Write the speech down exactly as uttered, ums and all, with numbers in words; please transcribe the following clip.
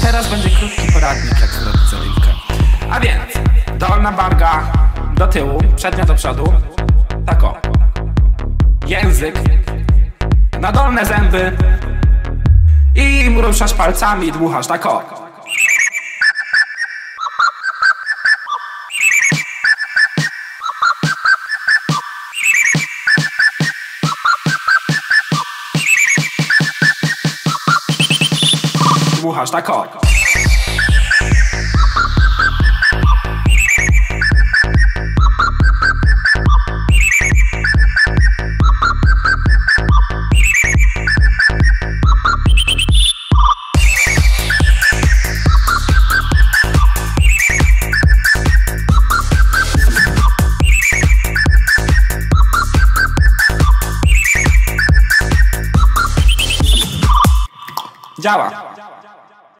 teraz będzie krótki poradnik, jak zrobić zerywkę. A więc dolna warga do tyłu, przednia do przodu. Tak o. Język na dolne zęby i ruszasz palcami i dmuchasz, tak o. Dmuchasz, tak o. Działa.